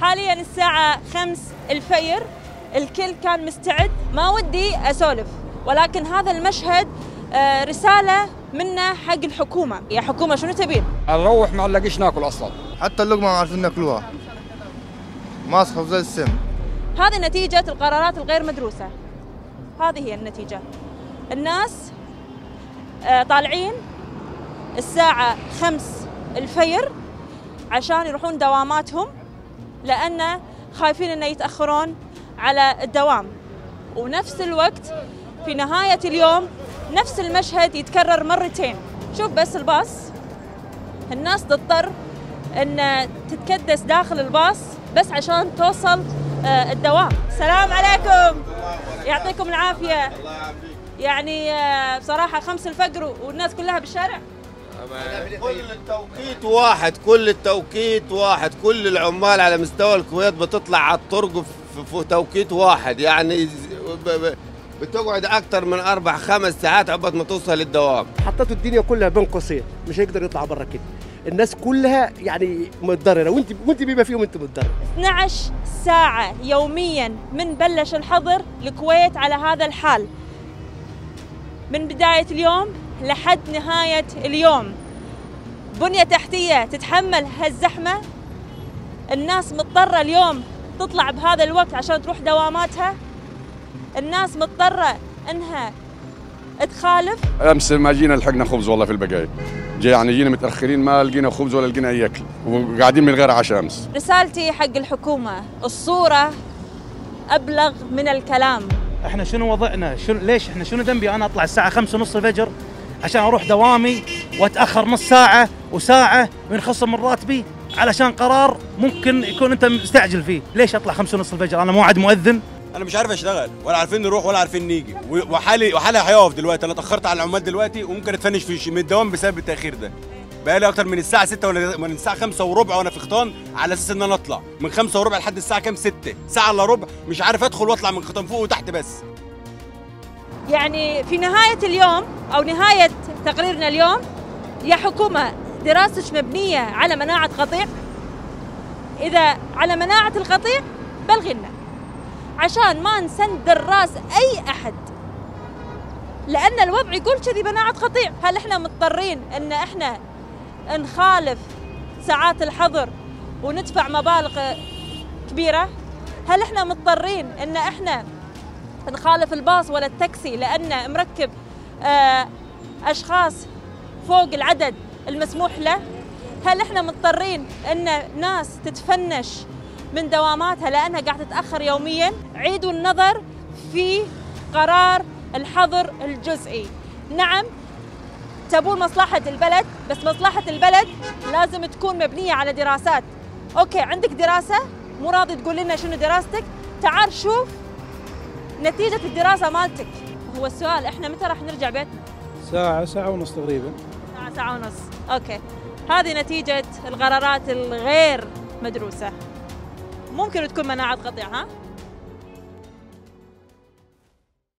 حاليا الساعة 5 الفجر، الكل كان مستعد. ما ودي أسولف، ولكن هذا المشهد رسالة منا حق الحكومة. يا حكومة شنو تبين؟ نروح ما نلاقيش ناكل أصلا، حتى اللقمة ما عارفين ناكلوها، ماسخة زي السم. هذه نتيجة القرارات الغير مدروسة. هذه هي النتيجة. الناس طالعين الساعة 5 الفجر عشان يروحون دواماتهم، لأن خايفين أن يتأخرون على الدوام. ونفس الوقت في نهاية اليوم نفس المشهد يتكرر مرتين. شوف بس الباص، الناس تضطر أن تتكدس داخل الباص بس عشان توصل الدوام. السلام عليكم، يعطيكم العافية. يعني بصراحة 5 الفجر والناس كلها بالشارع. كل التوقيت واحد، كل التوقيت واحد، كل العمال على مستوى الكويت بتطلع على الطرق في توقيت واحد، يعني بتقعد أكثر من 4-5 ساعات عقبال ما توصل للدوام. حطيتوا الدنيا كلها بين قوسين، مش هيقدر يطلع برا كده. الناس كلها يعني متضرره، وانت بما فيهم انت متضرر. 12 ساعة يوميا من بلش الحظر الكويت على هذا الحال، من بداية اليوم لحد نهاية اليوم. بنية تحتية تتحمل هالزحمة؟ الناس مضطرة اليوم تطلع بهذا الوقت عشان تروح دواماتها؟ الناس مضطرة انها تخالف. امس ما جينا لحقنا خبز والله في البقايا، يعني جينا متاخرين ما لقينا خبز ولا لقينا اي اكل، وقاعدين من غير عشاء امس. رسالتي حق الحكومة، الصورة ابلغ من الكلام. احنا شنو وضعنا؟ ليش احنا شنو ذنبي انا اطلع الساعة 5:30 الفجر عشان اروح دوامي واتاخر نص ساعة وساعة وينخصم من راتبي علشان قرار ممكن يكون انت مستعجل فيه؟ ليش اطلع 5:30 الفجر؟ انا موعد مؤذن؟ انا مش عارف اشتغل ولا عارفين نروح ولا عارفين نيجي، وحالي هيقف دلوقتي. انا اتاخرت على العمال دلوقتي وممكن اتفنش من الدوام بسبب التاخير ده. بقالي اكتر من الساعه 6 ولا من الساعه 5:15 وانا في خطان على اساس ان انا اطلع من 5:15 لحد الساعه كام؟ 6 ساعه الا ربع، مش عارف ادخل واطلع من خطان فوق وتحت بس. يعني في نهايه اليوم او نهايه تقريرنا اليوم، يا حكومه دراستك مبنيه على مناعه قطيع؟ اذا على مناعه القطيع بلغي لنا عشان ما نسند الراس اي احد، لان الوضع يقول كذي مناعه قطيع. هل احنا مضطرين ان احنا نخالف ساعات الحظر وندفع مبالغ كبيره؟ هل احنا مضطرين ان احنا نخالف الباص ولا التاكسي لان مركب اشخاص فوق العدد المسموح له؟ هل احنا مضطرين ان ناس تتفنش من دواماتها لأنها قاعدة تتأخر يومياً؟ عيدوا النظر في قرار الحظر الجزئي. نعم تبون مصلحة البلد، بس مصلحة البلد لازم تكون مبنية على دراسات. أوكي عندك دراسة، مو راضي تقول لنا شنو دراستك؟ تعال شوف نتيجة الدراسة مالتك. هو السؤال إحنا متى راح نرجع بيتنا؟ ساعة ونص تقريباً. ساعة ونص، أوكي. هذه نتيجة القرارات الغير مدروسة. ممكن تكون مناعة قطيع، ها؟